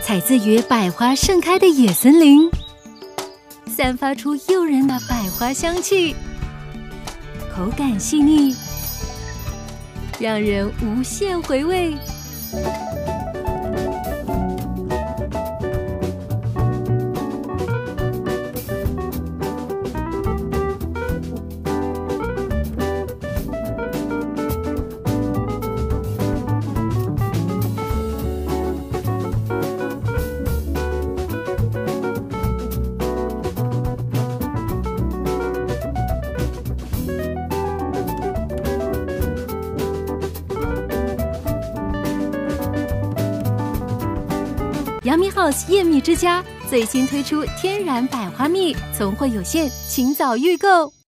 采自于百花盛开的野森林，散发出诱人的百花香气，口感细腻，让人无限回味。Yummy House 燕蜜之家最新推出天然百花蜜，从会有限，请早预购。